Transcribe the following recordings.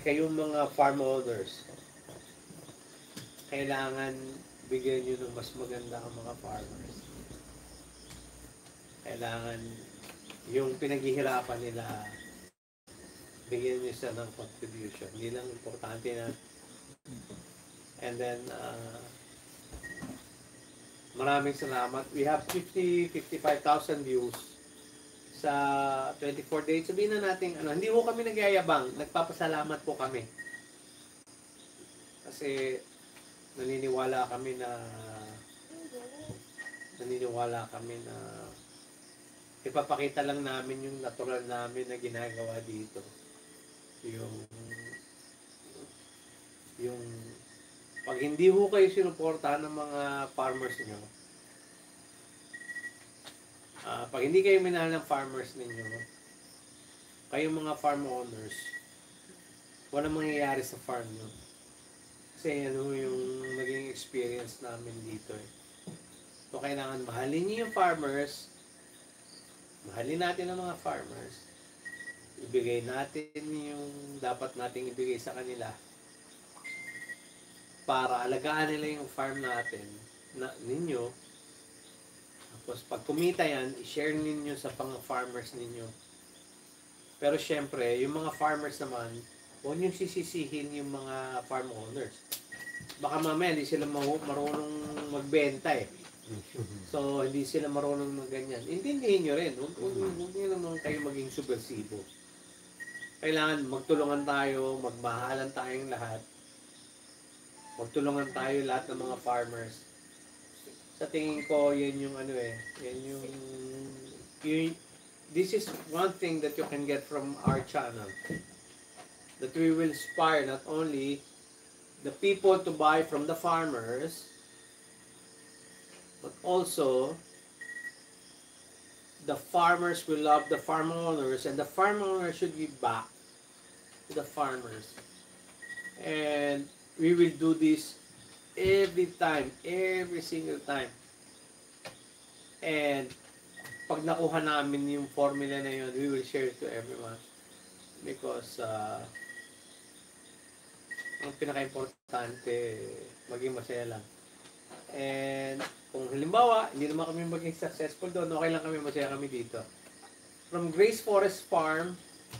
kayong mga farm owners, kailangan bigyan nyo ng mas maganda ang mga farmers. Kailangan yung pinaghihirapan nila, bigyan nyo siya ng contribution. Hindi lang importante na. And then, maraming salamat. We have 55,000 views sa 24 days. Sabihin na natin, hindi po kami nagyayabang. Nagpapasalamat po kami. Kasi naniniwala kami na ipapakita lang namin yung natural namin na ginagawa dito. Yung pag hindi ho kayo sinuportahan ng mga farmers niyo, pag hindi kayo minahal ng farmers ninyo, kayong mga farm owners, walang mangyayari sa farm nyo. Kasi ano yung naging experience namin dito eh. So kailangan mahalin niyo yung farmers, mahalin natin ang mga farmers, ibigay natin yung dapat nating ibigay sa kanila para alagaan nila yung farm natin, ninyo. Tapos pag kumita yan, i-share ninyo sa pang-farmers ninyo. Pero syempre, yung mga farmers naman, huwag nyo sisisihin yung mga farm owners. Baka mamaya hindi sila marunong magbenta eh. So, hindi sila marunong ng ganyan. Intindihin nyo rin. Huwag nyo naman kayo maging subversibo. Kailangan magtulungan tayo, magmahalan tayong lahat. Magtulungan tayo lahat ng mga farmers. Sa tingin ko, yan yung this is one thing that you can get from our channel. That we will inspire not only the people to buy from the farmers, but also the farmers will love the farm owners, and the farm owners should give back to the farmers. And we will do this every time, every single time. And pag nakuha namin yung formula na yun, we will share it to everyone. Because ang pinaka-importante, maging masaya lang. And kung halimbawa, hindi naman kami maging successful doon, okay lang kami, masaya kami dito. From Grace Forest Farm,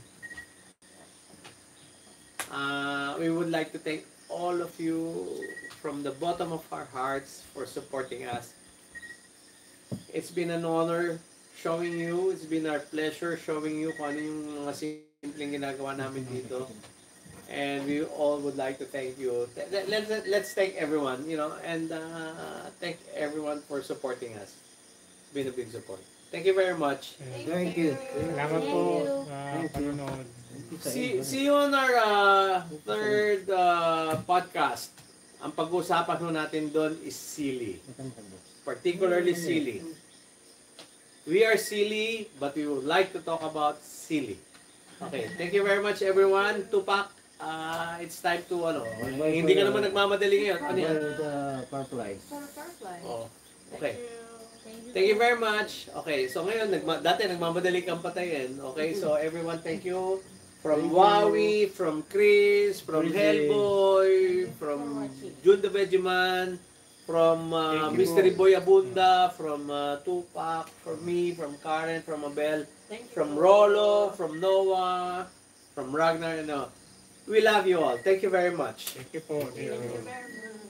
we would like to thank all of you from the bottom of our hearts for supporting us. It's been an honor showing you. It's been our pleasure showing you kung ano yung mga simpleng ginagawa namin dito. And we all would like to thank you. Let's thank everyone, and thank everyone for supporting us. It's been a big support. Thank you very much. Thank you. Salamat po sa panonood. See you on our third podcast. Ang pag-uusapan ho natin doon is Sili. Particularly Sili. We are Sili, but we would like to talk about Sili. Okay, thank you very much everyone. Tupac, it's time to hindi ka naman nagmamadali ngayon. Ano yan? Fireflies. Oh, okay. Thank you very much. Okay, so ngayon, dati nagmamadali kang patayin. Okay, so everyone, thank you. From Wowee, from Chris, from Hellboi, from Jun D'Veggieman, from Mystery Boy Abunda, from Tupac, from me, from Karen, from Mabel, from Rollo, from Noah, from Ragnar, and Noah. We love you all. Thank you very much. Thank you po. Thank you very much.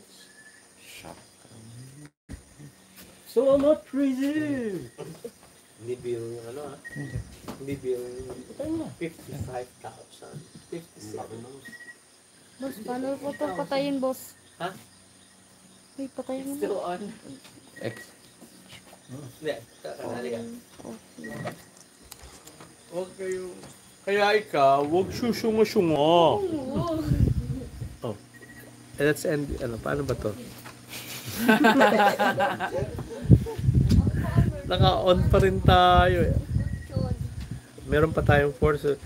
So much crazy! Hindi biro yung Hindi biro yung 55,000. 57. Boss, paano po ito patayin, boss? Ha? Ay, patayin mo. Still on. X. Hindi. Kanali ka. Huwag kayo. Kaya ikaw, huwag susungo-sungo. Oh. Let's end. Paano ba to? Naka-on pa rin tayo. Meron pa tayong force.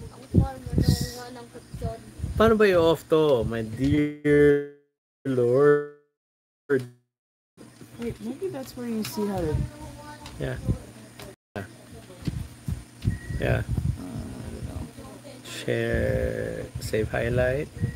Paano ba i-off to? My dear Lord. Wait, maybe that's where you see how to... Yeah. Yeah. I don't know. share, save highlight.